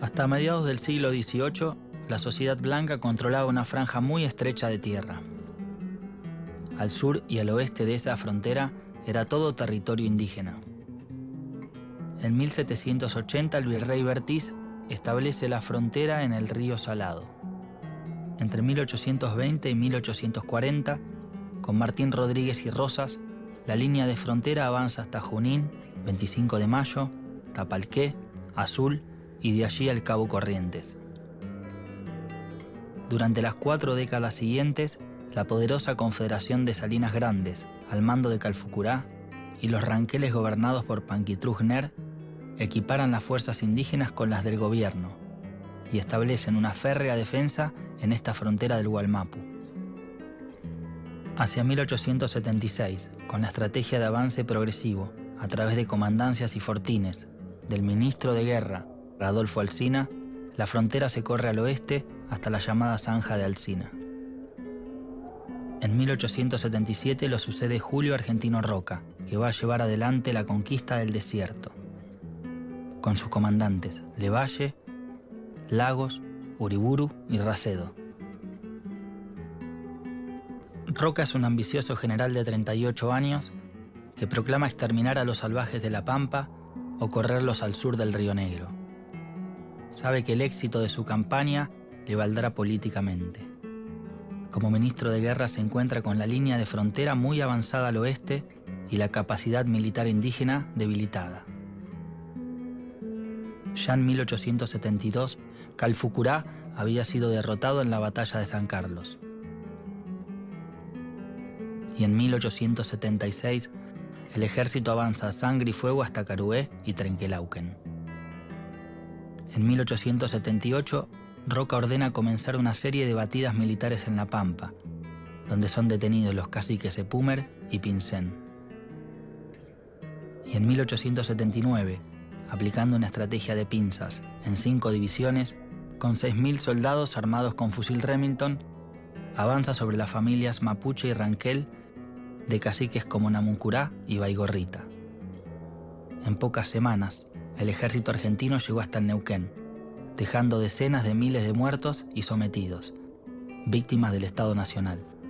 Hasta mediados del siglo XVIII, la sociedad blanca controlaba una franja muy estrecha de tierra. Al sur y al oeste de esa frontera era todo territorio indígena. En 1780 el virrey Bertis establece la frontera en el río Salado. Entre 1820 y 1840, con Martín Rodríguez y Rosas, la línea de frontera avanza hasta Junín, 25 de Mayo, Tapalqué, Azul y de allí al Cabo Corrientes. Durante las 4 décadas siguientes, la poderosa Confederación de Salinas Grandes, al mando de Calfucurá, y los ranqueles gobernados por Panquitrujner equiparan las fuerzas indígenas con las del gobierno y establecen una férrea defensa en esta frontera del Gualmapu. Hacia 1876, con la estrategia de avance progresivo a través de comandancias y fortines del ministro de Guerra, Adolfo Alsina, la frontera se corre al oeste hasta la llamada Zanja de Alsina. En 1877 lo sucede Julio Argentino Roca, que va a llevar adelante la conquista del desierto, con sus comandantes Levalle, Lagos, Uriburu y Racedo. Roca es un ambicioso general de 38 años que proclama exterminar a los salvajes de la Pampa o correrlos al sur del Río Negro. Sabe que el éxito de su campaña le valdrá políticamente. Como ministro de Guerra se encuentra con la línea de frontera muy avanzada al oeste y la capacidad militar indígena debilitada. Ya en 1872, Calfucurá había sido derrotado en la batalla de San Carlos. Y en 1876, el ejército avanza a sangre y fuego hasta Carué y Trenquelauquen. En 1878, Roca ordena comenzar una serie de batidas militares en La Pampa, donde son detenidos los caciques Epumer y Pincén. Y en 1879, aplicando una estrategia de pinzas en 5 divisiones, con 6.000 soldados armados con fusil Remington, avanza sobre las familias Mapuche y Ranquel de caciques como Namuncurá y Baigorrita. En pocas semanas, el ejército argentino llegó hasta el Neuquén, dejando decenas de miles de muertos y sometidos, víctimas del Estado Nacional.